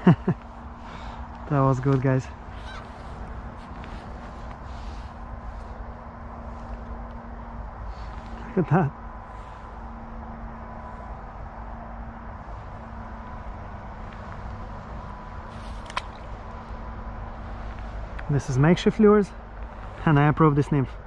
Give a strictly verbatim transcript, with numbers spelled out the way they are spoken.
That was good, guys. Look at that. This is makeshift lures, and I approve this nymph.